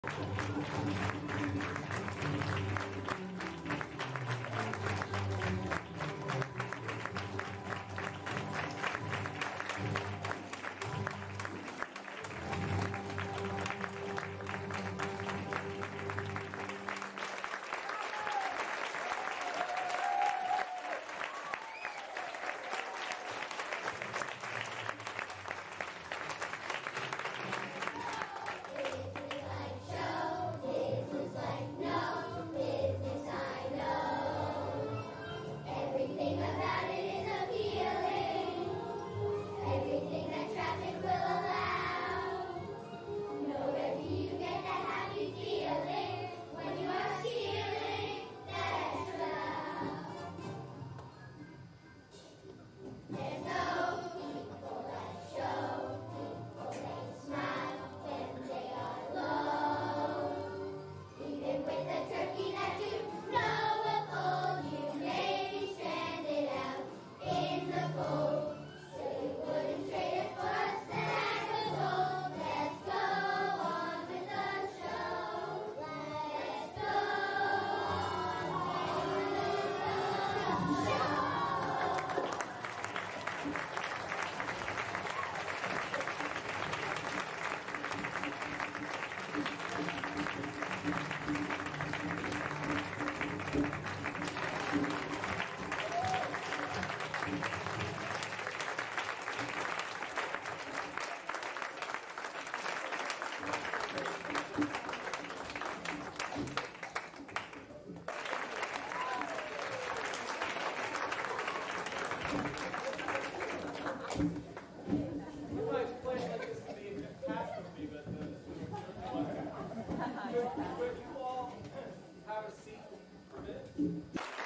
Could you all have a seat for a minute?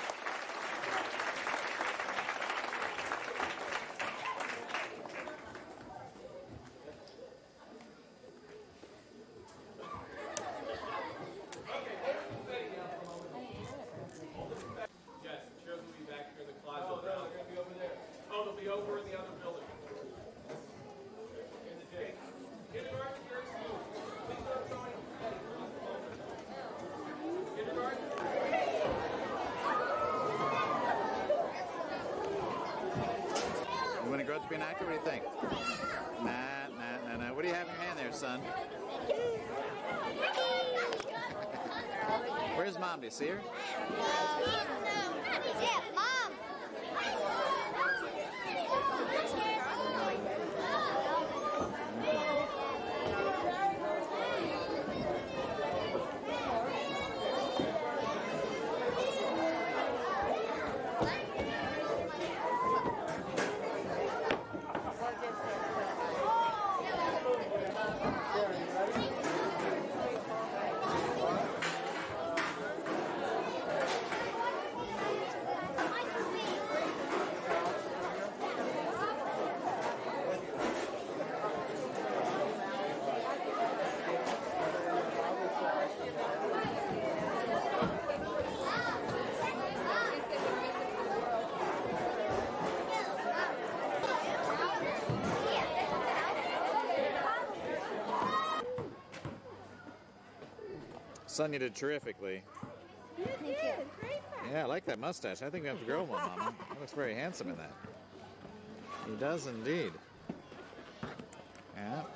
Yes, the chairs will be back here in the closet. Oh, no, they're going to be over there. Oh, they'll be over in the other building. In the day. Kindergarten, here is school. Please start showing. Kindergarten. You want to grow up to be an actor? What do you think? Nah. What do you have in your hand there, son? Where's Mom? Do you see her? Yeah, Mom. Son, you did terrifically. You did. Great. Yeah, I like that mustache. I think we have to grow one, Mama. He looks very handsome in that. He does indeed. Yeah.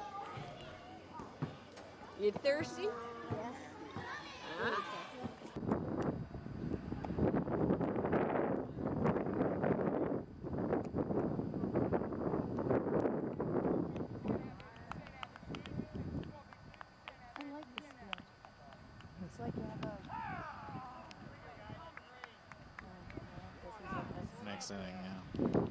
You thirsty? Yes. Huh? I like this field. It's like you have a... Next inning, yeah.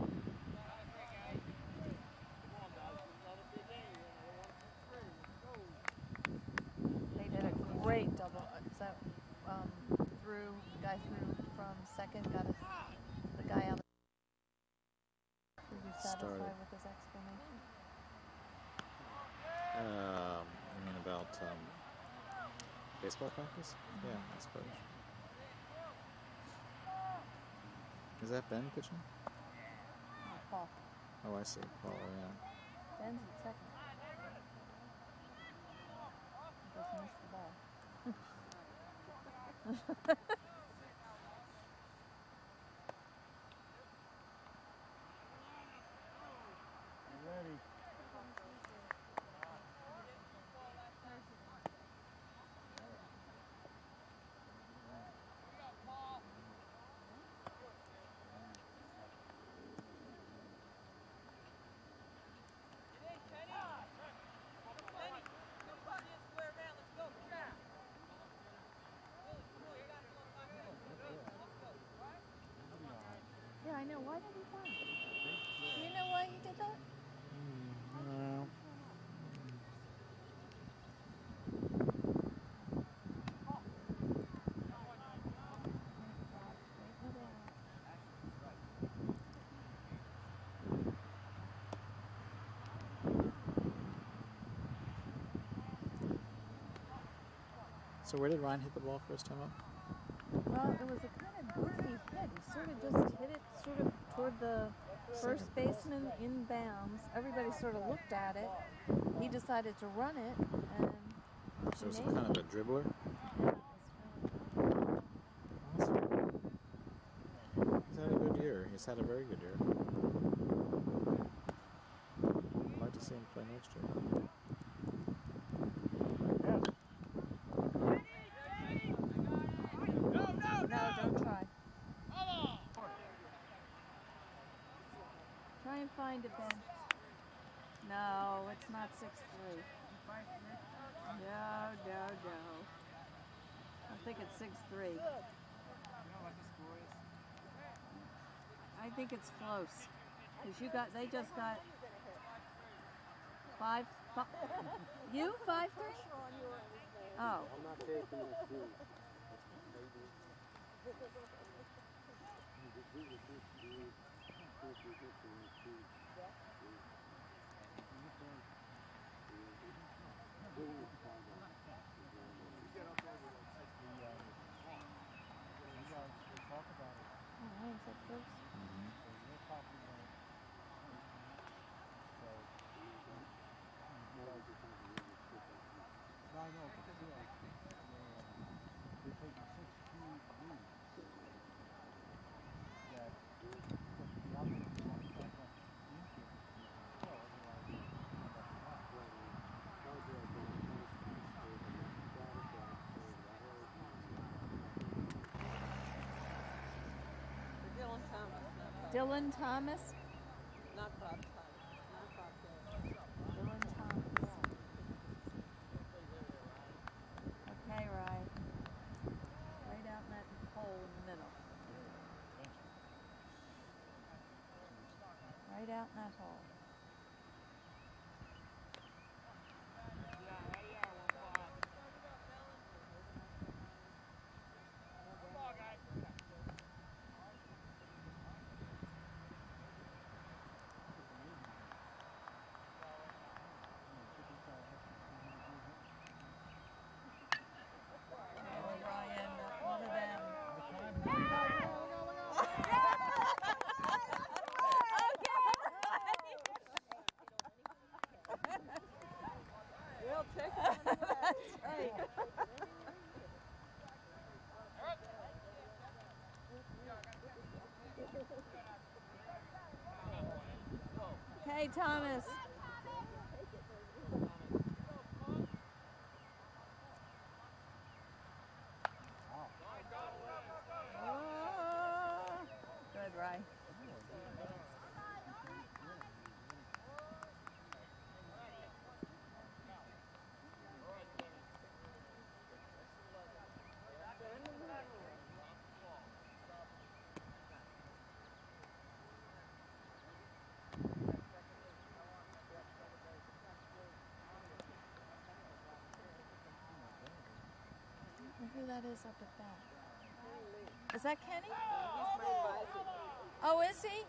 They did a great double. So the guy threw from second, got the guy out. Were you satisfied with his explanation? You mean about baseball practice? Yeah, I suppose. Is that Ben pitching? Oh, Paul. Oh, I see. Paul, yeah. Ben's at second. He just missed the ball. Yeah, I know. Why did he run? Do you know why he did that? No. So where did Ryan hit the ball first time up? Well, it was a kind of goofy hit. He sort of just hit it sort of toward the first baseman in bounds. Everybody sort of looked at it. He decided to run it, and So it's he kind made of a dribbler? it. He's had a good year. He's had a very good year. I'd like to see him play next year. No, don't try. Try and find it, Ben. No, it's not 6'3". No. I think it's 6'3". I think it's close. Because they just got 5. You 5'3"? Oh. I'm not taking the shoes. Ryan's up first. Dylan Thomas. Not Bob Thomas. Not Bob Dylan. Dylan Thomas. Okay, Ryan. Right out in that hole in the middle. Right out in that hole. Ryan, one of them. Real tick. That's right. Okay, Thomas. Oh, good, Ryan. Who that is up at that? Is that Kenny? Oh, is he?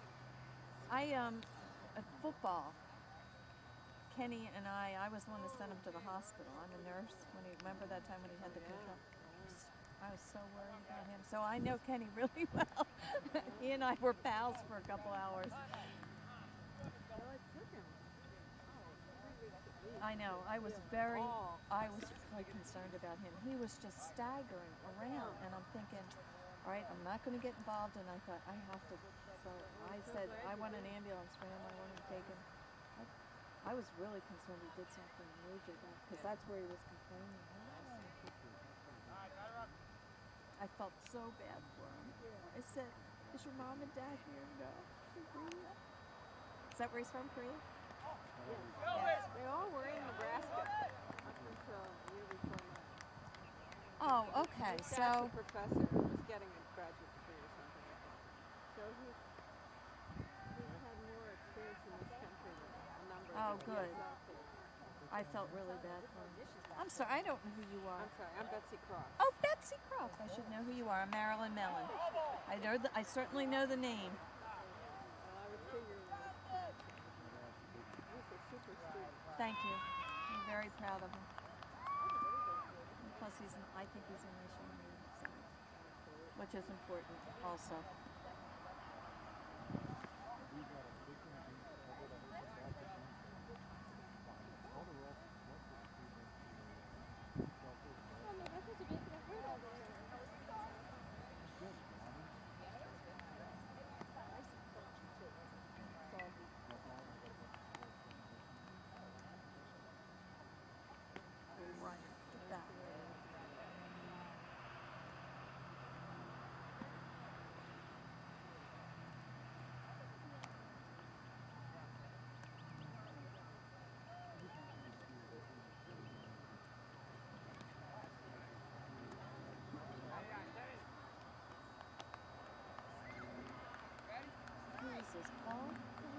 At football, Kenny and I was the one that sent him to the hospital. I'm a nurse. Remember that time when he had the concussion? I was so worried about him. So I know Kenny really well. He and I were pals for a couple hours. I know. I was very concerned about him. He was just staggering around, and I'm thinking, all right, I'm not going to get involved. And I thought I have to. So I said, I want an ambulance for him. I want him taken. I was really concerned he did something major, because that's where he was complaining. I felt so bad for him. I said, "Is your mom and dad here?" No. Is that where he's from, Korea? Yes. They all were in Nebraska up until a year before that. Oh, okay. His dad's So, a professor who was getting a graduate degree or something like that. So he's had more experience in this country than a number of Oh, years good. out there. I felt really bad for him. I'm sorry, I don't know who you are. I'm sorry, I'm Betsy Croft. Oh, Betsy Croft. I should know who you are. I'm Marilyn Mellon. I certainly know the name. Well, I was figuring this kid. He's a super student. Thank you. I'm very proud of him. And plus, I think he's a nice young man, so, which is important also. Right, that way. Who is this, Paul?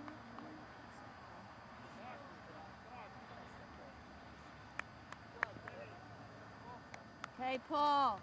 Hey, Paul.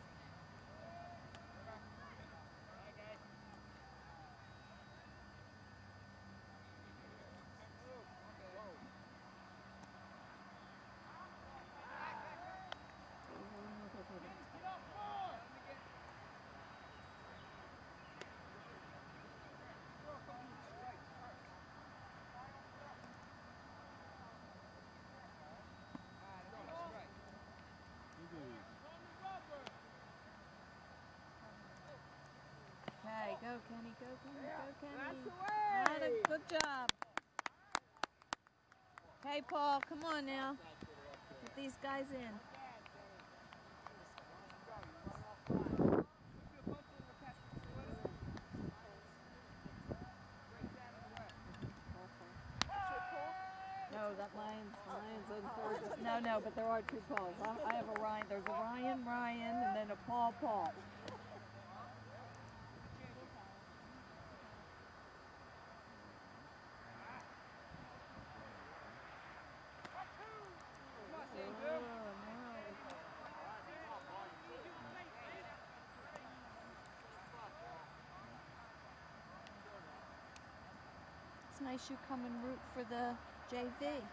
Okay, go Kenny, go Kenny, go Kenny. That's the way! Good job. Hey Paul, come on now. Get these guys in. No, that Lions in third. No, but there are two Pauls. I have a Ryan. There's a Ryan, and then a Paul. It's nice you come and root for the JV. That's where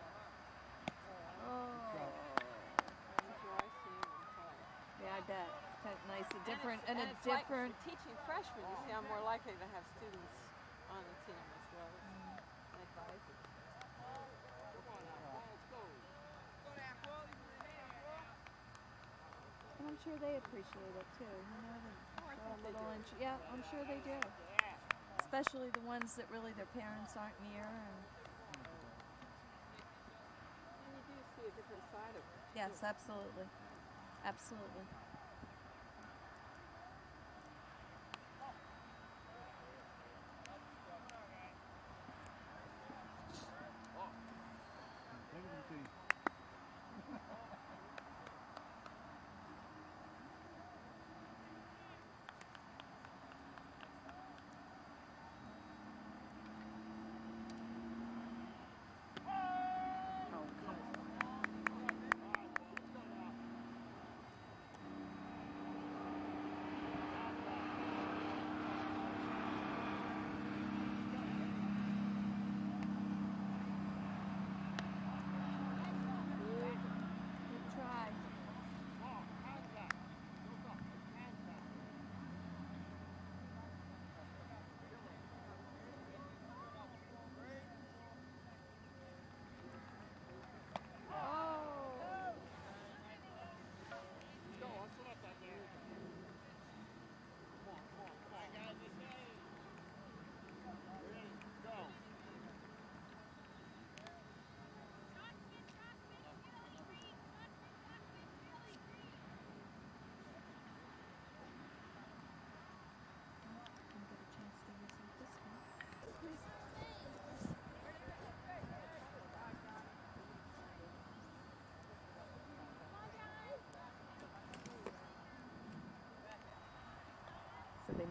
I see him play. Yeah, I bet. It's kind of nice, a different, and and a it's like different. for teaching freshmen, you see, I'm more likely to have students on the team as well as advisors. And I'm sure they appreciate it too. You know, they show a little yeah, I'm sure they do. Especially the ones that really their parents aren't near. And And you do see a different side of it. yes, absolutely, absolutely. Oh, come on.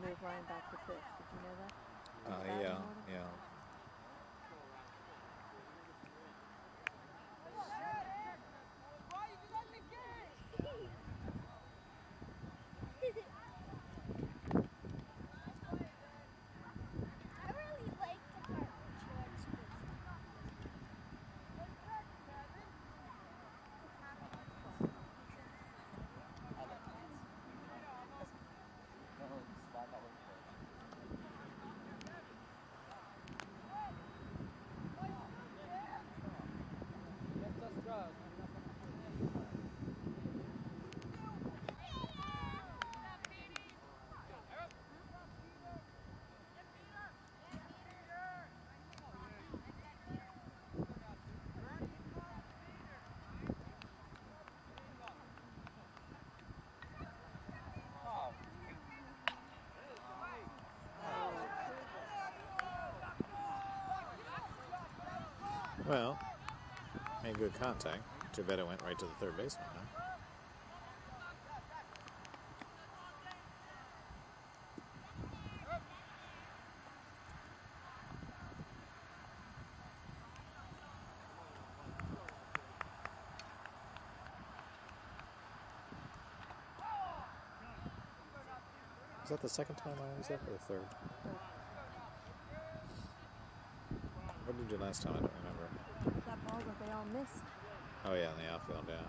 move Ryan back to fifth. Did you know that? Yeah, yeah. Well, made good contact. Too bad it went right to the third baseman, huh? Was that the second time I was up or the third? What did you do last time? I don't remember. That ball that they all missed. Oh yeah, in the outfield, yeah.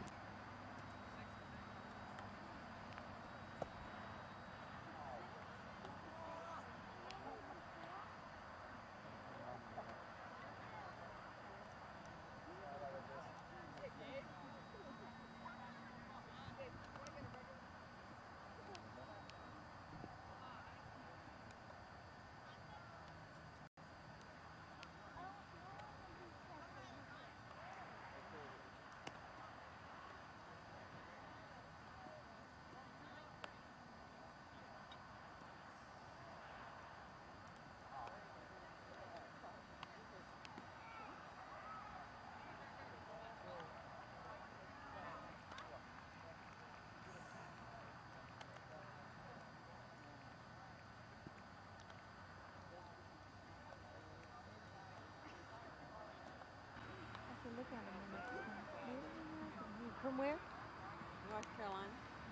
Look at him. From where? North Carolina.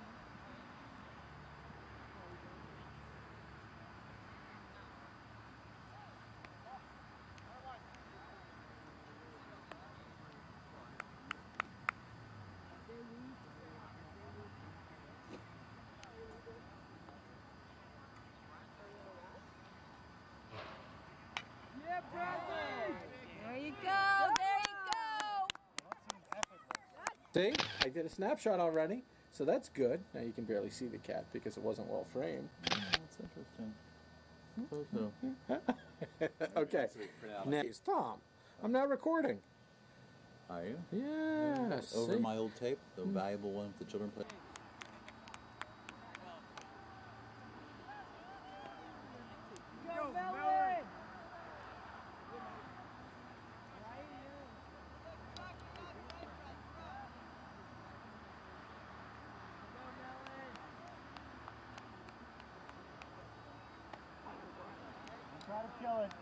There you go. There you go. See, I did a snapshot already, so that's good. Now you can barely see the cat because it wasn't well framed. That's interesting. Okay. Next, Tom. I'm not recording. Are you? Yes. Over see? my old tape, the valuable one with the children play. Try to kill it.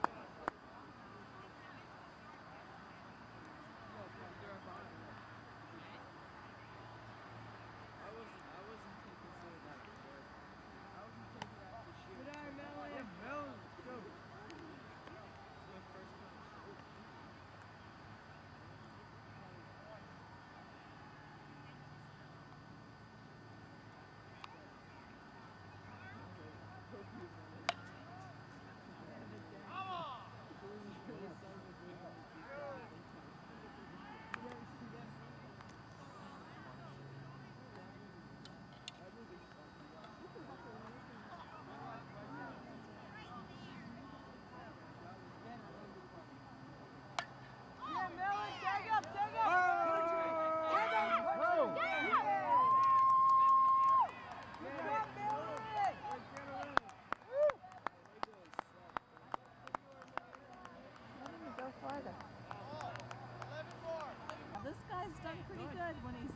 This guy's done pretty good when he's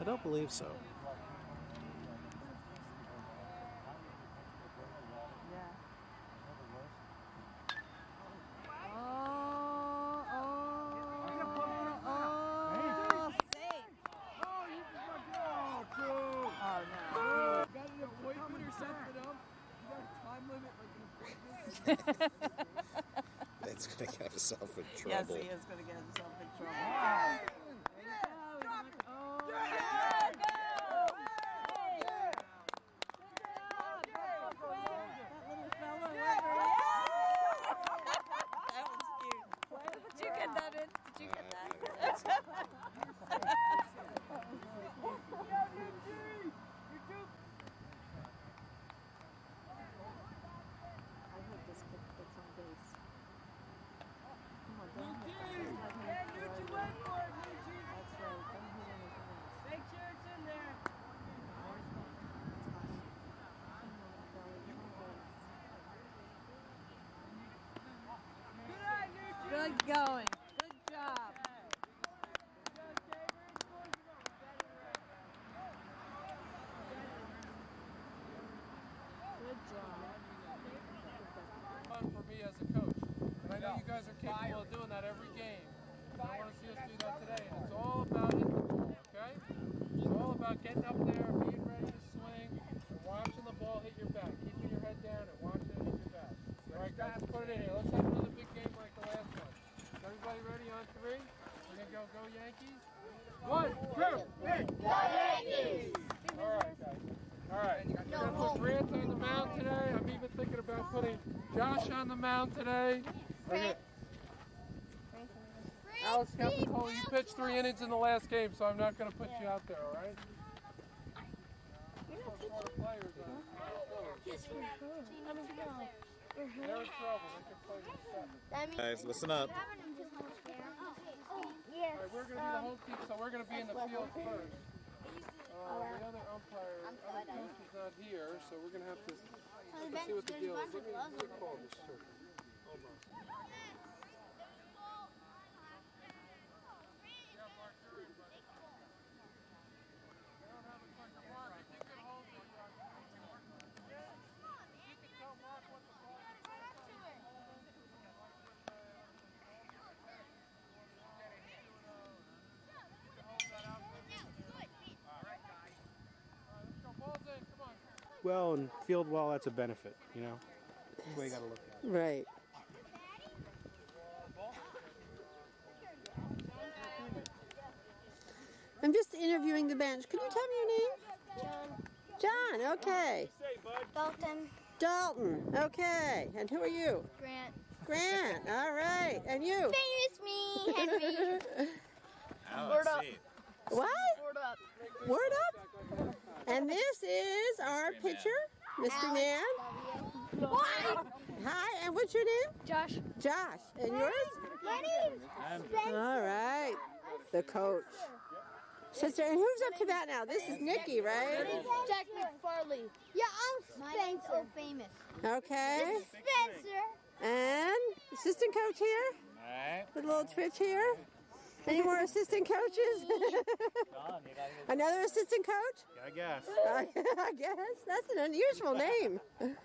don't believe so. Yeah. Safe. Oh, no. Got an appointment or something up? You got a time limit like an appointment? That's going to get himself in trouble. Yes, he is going to get himself in trouble. That was cute. Did you get that in? Did you get that? I hope this kid gets on base. Come on, don't hit that. Just let him throw it. That's right. Don't hit anything else. Make sure it's in there. There's one. That's fine. Come on, Belly. Get on base. Good eye, Nucci. Good going. Good job. Good job. Fun for me as a coach. And I know you guys are capable of doing that every game. I want to see us do that today. And it's all about hitting the ball, okay? It's all about getting up there, being ready to swing, and watching the ball hit your back. Keeping your head down and watching it hit your back. All right, guys, let's put it in here. Let's have another big game like the last one. Is everybody ready on 3? We're going to go Yankees. 1, 2, 3. Go Yankees! All right, guys. All right. We're going to put Grant on the mound today. I'm even thinking about putting Josh on the mound today. Okay. Alex Capitola, you pitched 3 innings in the last game, so I'm not going to put you out there, all right? Put smarter players on. They're in trouble. They can play with 7. Guys, listen up. All right, we're going to be the home team, so we're going to be in the field first. The other umpire, other coach is not here, so we're going to have to see what the deal is. Let me call this circle. Almost. Well, and field well, that's a benefit, you know? That's the way you got to look at it. Right. I'm just interviewing the bench. Can you tell me your name? John. John, okay. Dalton. Dalton, okay. And who are you? Grant. Grant, all right. And you? Famous me, Henry. Alex, up. see. What? Word up. Word up. And this is our pitcher, Mr. Man. What? Hi, and what's your name? Josh. Josh. And yours? My name's Spencer. All right. The coach. Sister, and who's up to bat now? This is Nikki, right? Jack McFarley. Yeah, I'm Spencer. Famous. Okay. This is Spencer. And assistant coach here? With a little twitch here. Any more assistant coaches? Another assistant coach? I guess. I guess. That's an unusual name.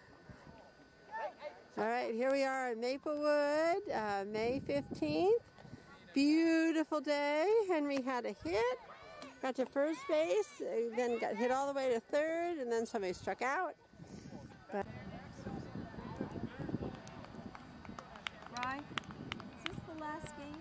All right, here we are in Maplewood, May 15th. Beautiful day. Henry had a hit. Got to first base, then got hit all the way to third, and then somebody struck out. But Rye, is this the last game?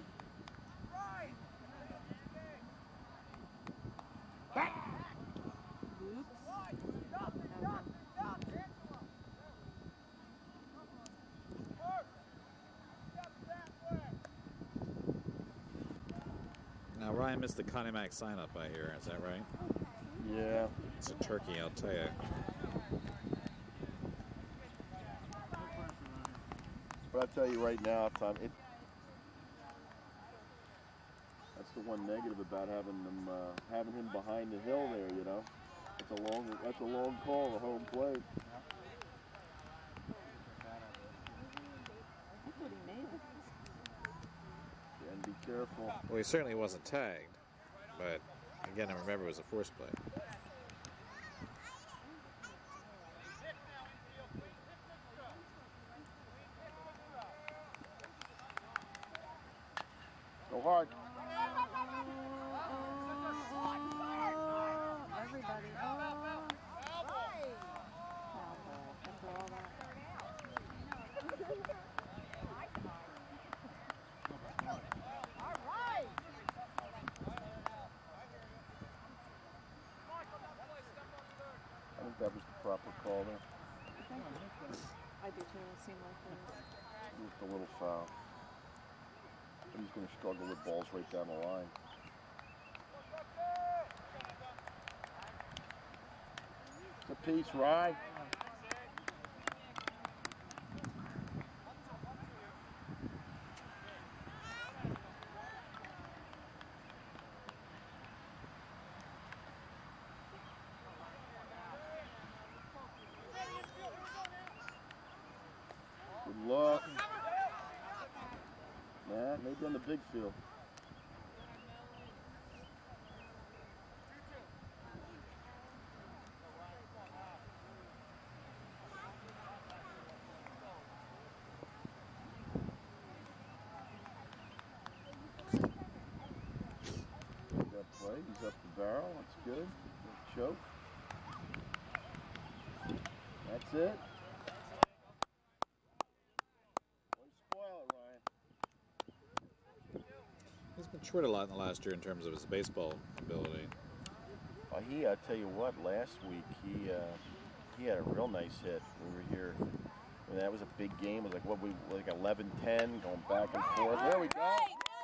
Now, Ryan missed the Connie Mac sign up by here. Is that right? Yeah. It's a turkey, I'll tell you. But I tell you right now, Tom, that's the one negative about having him behind the hill there. You know, that's a long call, a home plate. And be careful. Well, he certainly wasn't tagged, but Again, I remember it was a force play. Go hard. Everybody. I think that was the proper call there. I do too. It seemed like it was. Just a little foul. But he's going to struggle with balls right down the line. It's a piece, Rye. Good luck. Yeah, maybe on the big field. That play, he's up the barrel. That's good. Good choke. That's it. He's matured a lot in the last year in terms of his baseball ability. Well, I tell you what, last week he had a real nice hit. We were here. I mean, that was a big game. It was like 11-10, going back and forth. There we go.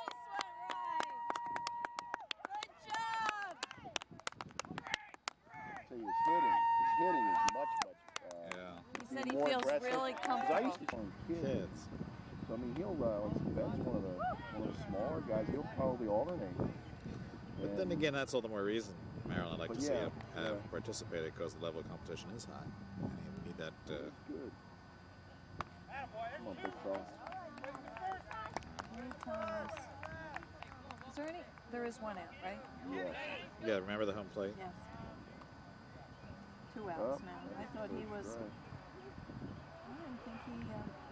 I tell you, his hitting is much. He said he feels really comfortable. I used to call him kids. So I mean, he'll Ben's one of the smaller guys. He'll probably alternate. But then again, that's all the more reason, Marilyn, I'd like to see him have yeah. participated because the level of competition is high. And he would need that. Good. Come on, big fella. Is there any? There is one out, right? Yeah. Yeah, remember the home plate? Yes. 2 outs now. I thought he was. Right. I didn't think he.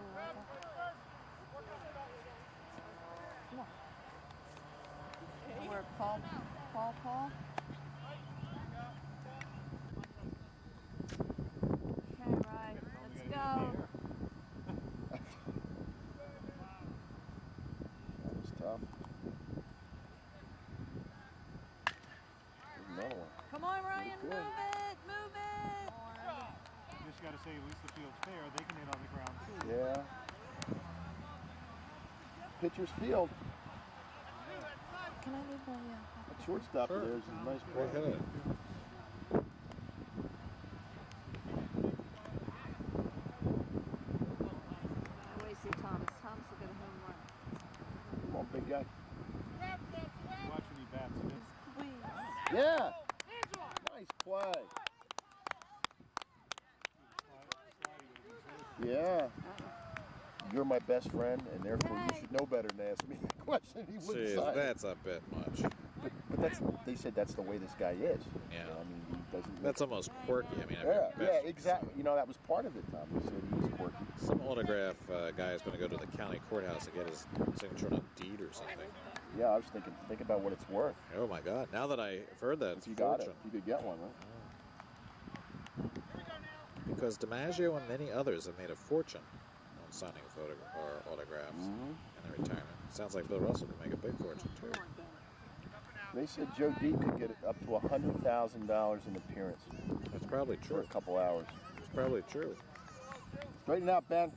Where Paul. Okay, right. Let's go. That was tough. Another one. Come on, Ryan. Good. Move it. You just got to say, at least the field's fair. They can hit on the ground too. Yeah. Pitcher's field. Can I leave my? That shortstop there is a nice Go play. ahead. I always see Thomas. Thomas will get a home run. Come on, big guy. Watch when he bats. Please. Yeah. Nice play. Yeah. You're my best friend, and therefore you should know better than ask me that question. He wouldn't Jeez, sign. that's a bit much. But they said that's the way this guy is. Yeah. I mean, he doesn't. That's almost quirky. I mean, Yeah, exactly. You know, that was part of it, Tom. He said he was quirky. Some autograph guy is going to go to the county courthouse to get his signature on a deed or something. Yeah, I was thinking, think about what it's worth. Oh my God! Now that I've heard that, If you got it, you could get one, right? Because DiMaggio and many others have made a fortune on signing autographs in their retirement. Sounds like Bill Russell could make a big fortune too. They said Joe D could get it up to $100,000 in appearance That's probably for true. a couple hours. It's probably true. Straighten out, Ben.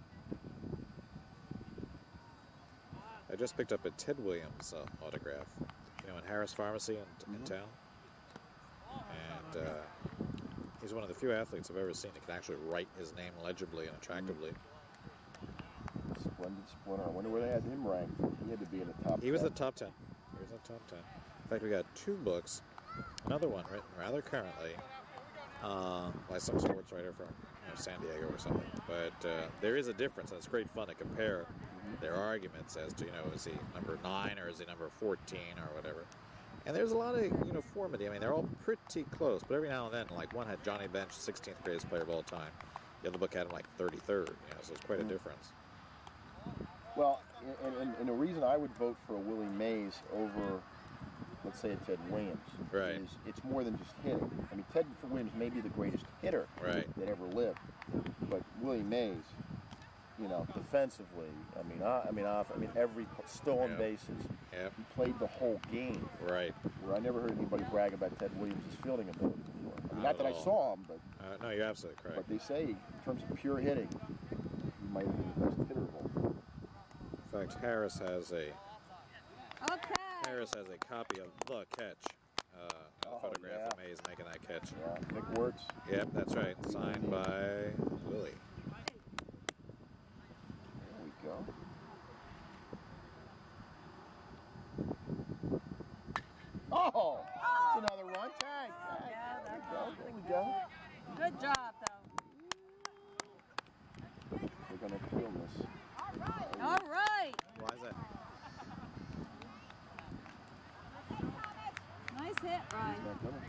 I just picked up a Ted Williams autograph, you know, in Harris Pharmacy in town. And he's one of the few athletes I've ever seen that can actually write his name legibly and attractively. Splendid splinter. I wonder where they had him ranked. He had to be in the top 10. He was in the top 10. He was in the top 10. In fact, we got 2 books. Another one written rather currently by some sports writer from San Diego or something. But there is a difference, and it's great fun to compare their arguments as to, is he number 9 or is he number 14 or whatever. And there's a lot of uniformity. I mean, they're all pretty close, but every now and then, like one had Johnny Bench, 16th greatest player of all time. The other book had him like 33rd, so it's quite a difference. Well, and the reason I would vote for a Willie Mays over, let's say, a Ted Williams, right, is it's more than just hitting. I mean, Ted Williams may be the greatest hitter right. that ever lived, but Willie Mays, defensively, every stolen bases. Yep. He played the whole game. Right. Where I never heard anybody brag about Ted Williams' fielding ability before. I mean, not that I saw him, but no, you're absolutely correct. But they say, in terms of pure hitting, he might have been the best hitter of all time. In fact, Harris has a copy of the catch. A photograph of Mays making that catch. Yeah, Nick Wertz. Yep, that's right. Signed by Willie. There we go. Oh! It's another run. Tag. There we go. Good job, though. We're going to kill this. All right. Why is that? Nice hit, Ryan.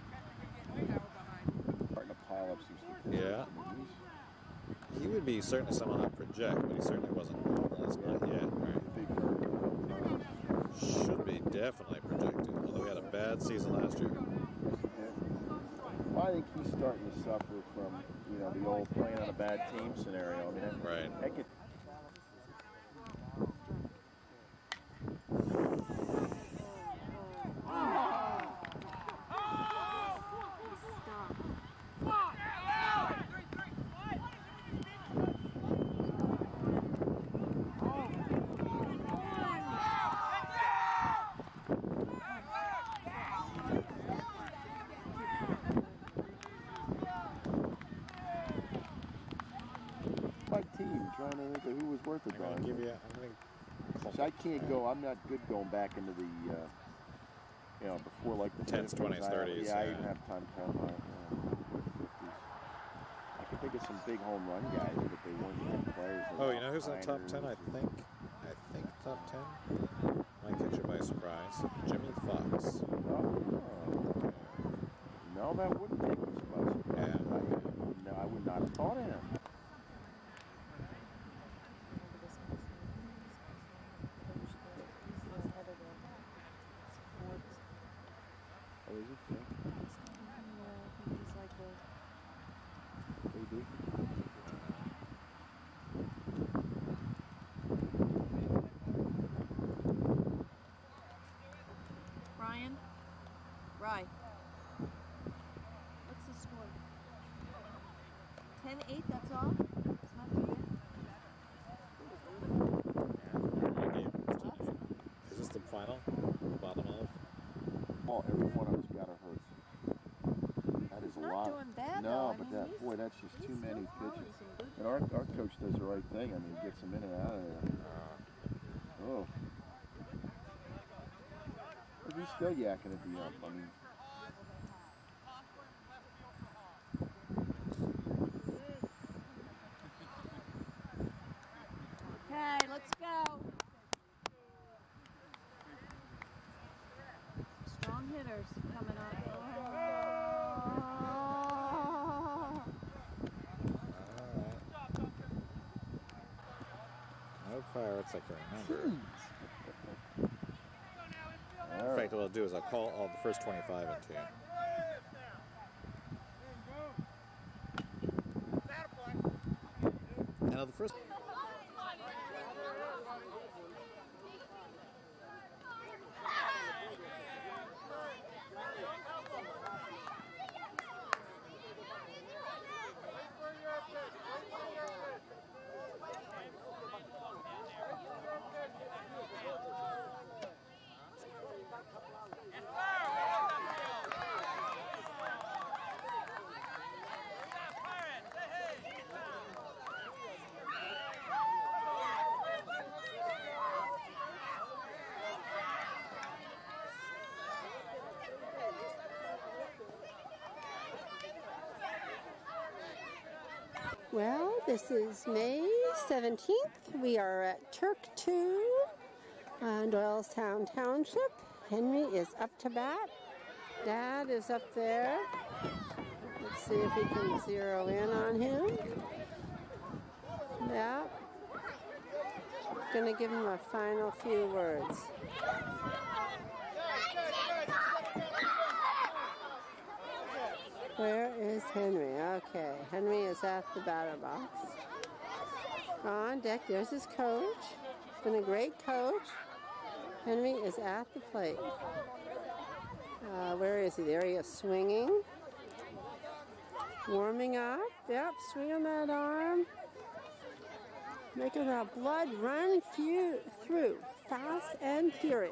Starting to pile up some stuff. Yeah. He would be certainly someone I'd project, but he certainly wasn't normalized not yet. Right? Should be definitely projected, although he had a bad season last year. Well, I think he's starting to suffer from, the old playing on a bad team scenario. I mean, right. That could, trying to think of who was worth it. I can't go. I'm not good going back into the, before like the 10s, 20s, 30s. Yeah, I even have time to count my 50s. I could think of some big home run guys, but they weren't big players. Oh, you know who's in the top 10? I think top 10 might catch you by surprise. Jimmy Fox. Oh. No, that wouldn't take me by surprise. Yeah. I would not have thought of him. Rye. What's the score? 10-8, that's all? It's not too bad. Is this the final? Bottom of? Oh, every one of us got a hurt. That is a lot. Doing bad, no, though. but that's just too many pitches. And our coach does the right thing. I mean, he gets them in and out of there. Oh. But he's still yakking at the up. I mean. Okay, let's go. Strong hitters coming up. No Pirates I can remember. In fact, what I'll do is I'll call all the first 25 into you. Now the first. Well, this is May 17th. We are at Turk 2, Doylestown Township, Henry is up to bat. Dad is up there. Let's see if we can zero in on him. Yeah. Gonna give him a final few words. Where is Henry? Okay, Henry is at the batter box. On deck, there's his coach. Been a great coach. Henry is at the plate. Where is he? There he is, swinging. Warming up. Yep, swinging that arm. Making the blood run through, fast and furious.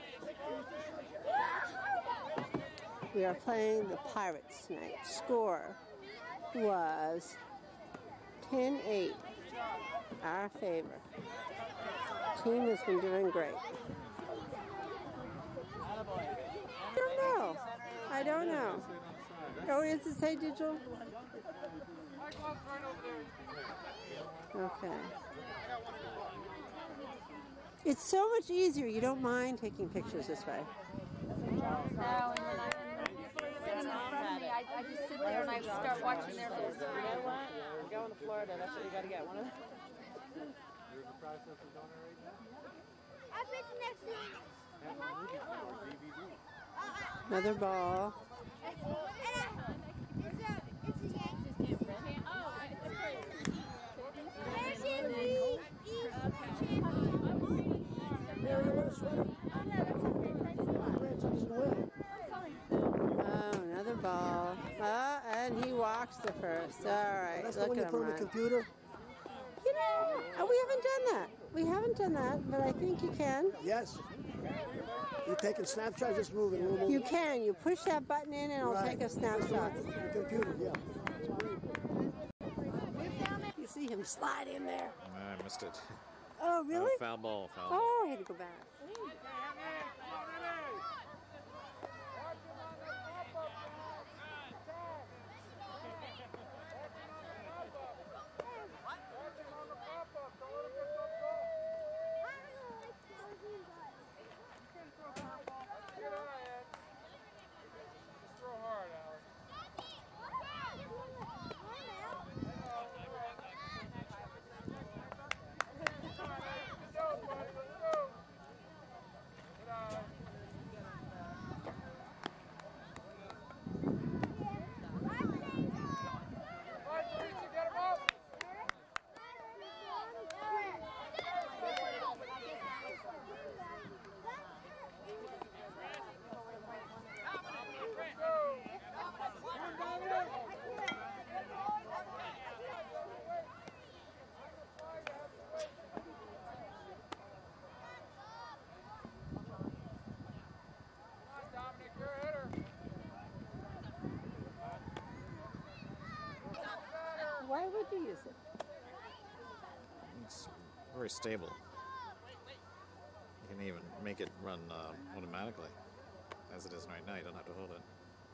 We are playing the Pirates tonight. Score was 10-8. Our favor. Team has been doing great. I don't know. Oh, is it say digital? Okay. It's so much easier. You don't mind taking pictures this way. No, and when I'm sitting in front of me, I just sit there and I start watching their little screen. You know what? I'm going to Florida. That's what you got to get. One of them. You're in the process of donor right now? I'll bet next week. Another ball. Oh, another ball. And he walks the first. All right, That's look the one you at put him on the run. computer? You know, we haven't done that. We haven't done that, but I think you can. Yes. You're taking snapshots, just move it. You can. You push that button in and it'll take a snapshot. The computer, yeah. You see him slide in there. I missed it. Oh, really? Foul ball. Foul ball. Oh, I had to go back. Why would you use it? It's very stable. You can even make it run automatically. As it is right now, you don't have to hold it.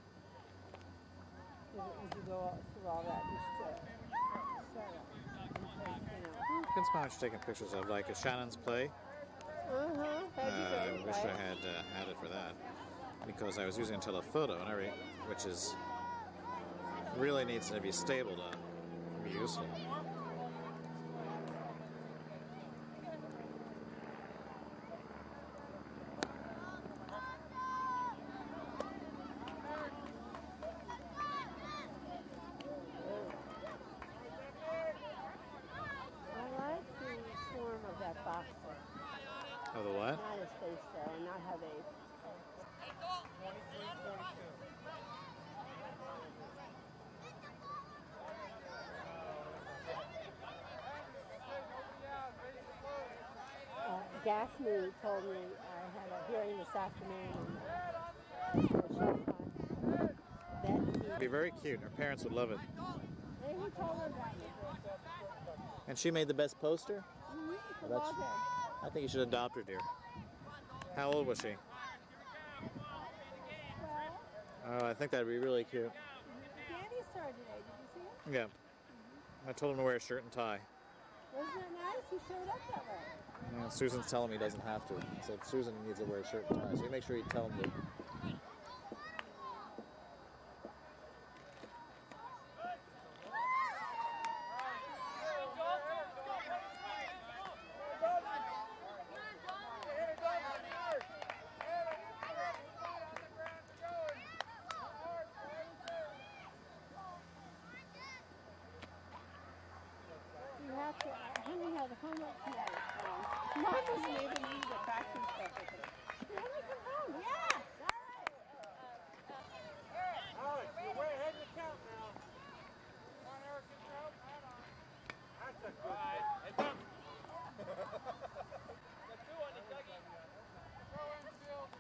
As you go through all that, just set up. Depends on how much you're taking pictures of. Like Shannon's play. I wish I had had it for that. Because I was using a telephoto and everything, which is really needs to be stable to be useful. I like the form of that box there. Oh, the what? Not his face there, and not how they... Gaffney told me I had a hearing this afternoon. It'd be very cute. Her parents would love it. Hey, who told her that? And she made the best poster? Mm-hmm. Well, I think you should adopt her, dear. How old was she? Oh, I think that'd be really cute. Danny started today. Did you see it? Yeah. I told him to wear a shirt and tie. Wasn't it nice? He showed up that way. Yeah, Susan's telling me he doesn't have to. He said Susan needs to wear a shirt and tie, so you make sure you tell him to. Henry had homework today. Mom wasn't able to use the factory stuff with her. Henry, come home. Yes! Alex, you're way ahead in the count now. Come on, Eric, get your help hat on. That's a good one. Heads up. Got two on you, Dougie. Throw infield.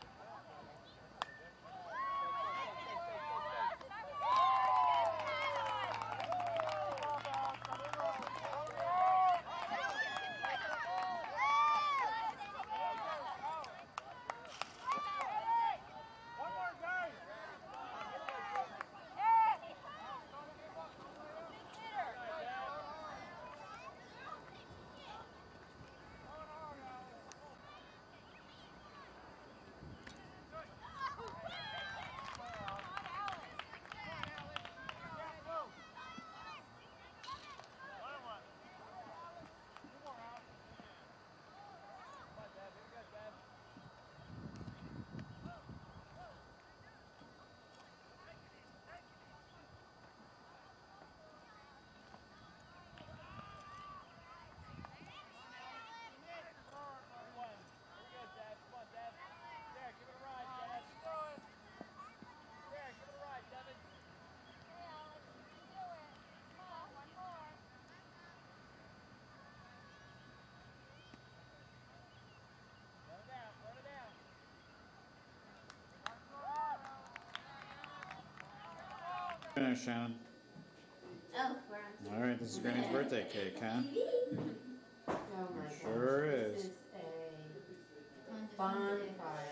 Finish, Shannon. Oh, All right, this is Granny's birthday cake, huh? Oh my Sure is. This is a bonfire.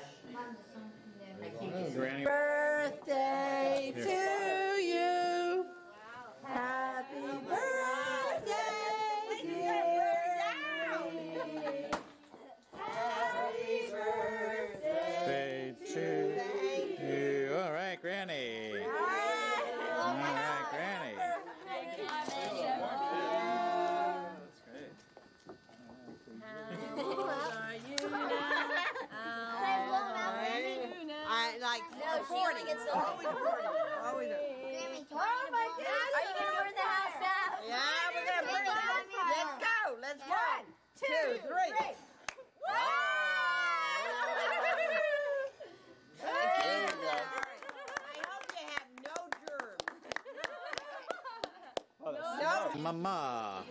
Oh, Granny. Birthday to you. Happy birthday, dear Granny. Happy birthday to you. All right, Granny. All right, Granny. I like 40. It's Always 40. Always. Oh my God! Are you gonna burn the house down? Yeah, we're gonna burn it down. Let's go. Let's go. 1, 2, 3. There you go. I hope you have no germs. No. Mamma.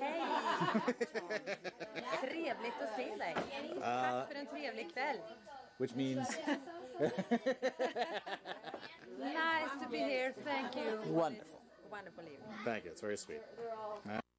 Trevligt att se dig. Tack för en trevlig kväll. Which means Nice to be here. Thank you. wonderful. Wonderful evening. Thank you. It's very sweet.